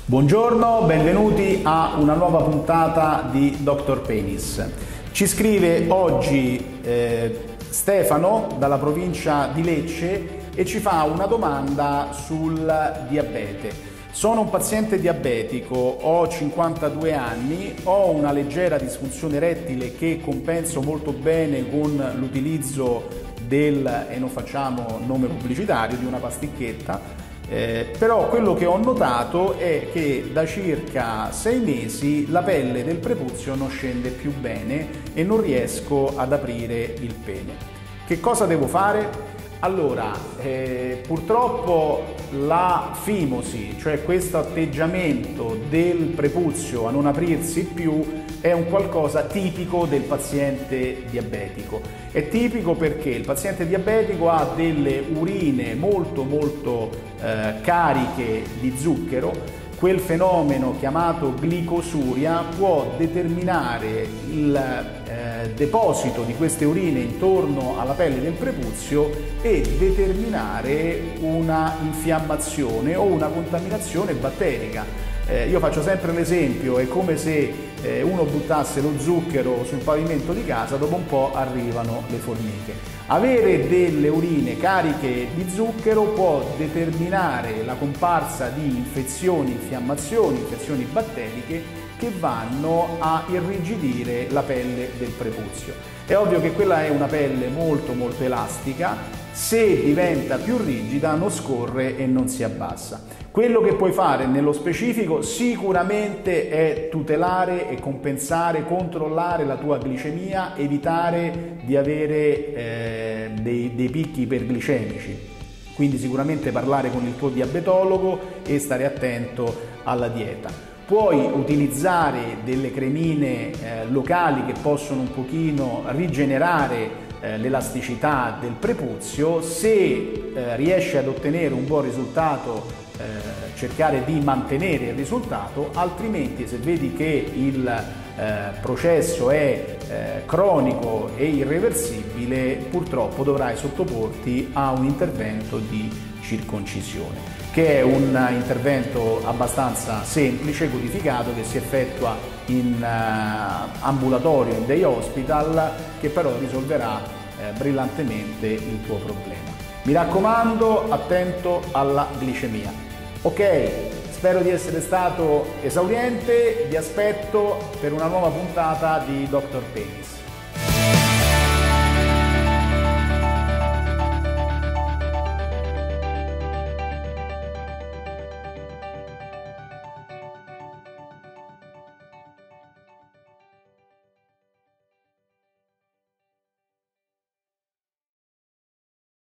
Buongiorno, benvenuti a una nuova puntata di Dr. Penis. Ci scrive oggi Stefano dalla provincia di Lecce e ci fa una domanda sul diabete. Sono un paziente diabetico, ho 52 anni, ho una leggera disfunzione erettile che compenso molto bene con l'utilizzo del, e non facciamo nome pubblicitario, di una pasticchetta. Però quello che ho notato è che da circa 6 mesi la pelle del prepuzio non scende più bene e non riesco ad aprire il pene. Che cosa devo fare? Allora, purtroppo la fimosi, cioè questo atteggiamento del prepuzio a non aprirsi più, è un qualcosa tipico del paziente diabetico. È tipico perché il paziente diabetico ha delle urine molto cariche di zucchero. Quel fenomeno chiamato glicosuria può determinare il deposito di queste urine intorno alla pelle del prepuzio e determinare una infiammazione o una contaminazione batterica. Io faccio sempre l'esempio, è come se uno buttasse lo zucchero sul pavimento di casa, dopo un po' arrivano le formiche. Avere delle urine cariche di zucchero può determinare la comparsa di infezioni, infiammazioni, infezioni batteriche che vanno a irrigidire la pelle del prepuzio. È ovvio che quella è una pelle molto elastica, se diventa più rigida non scorre e non si abbassa. Quello che puoi fare nello specifico sicuramente è tutelare e compensare, controllare la tua glicemia, evitare di avere dei picchi iperglicemici. Quindi sicuramente parlare con il tuo diabetologo e stare attento alla dieta. Puoi utilizzare delle cremine locali che possono un pochino rigenerare l'elasticità del prepuzio. Se riesci ad ottenere un buon risultato, cercare di mantenere il risultato, altrimenti se vedi che il processo è cronico e irreversibile, purtroppo dovrai sottoporti a un intervento di circoncisione, che è un intervento abbastanza semplice, codificato, che si effettua in ambulatorio, in day hospital, che però risolverà brillantemente il tuo problema. Mi raccomando, attento alla glicemia. Ok, spero di essere stato esauriente, vi aspetto per una nuova puntata di Dr. Penis.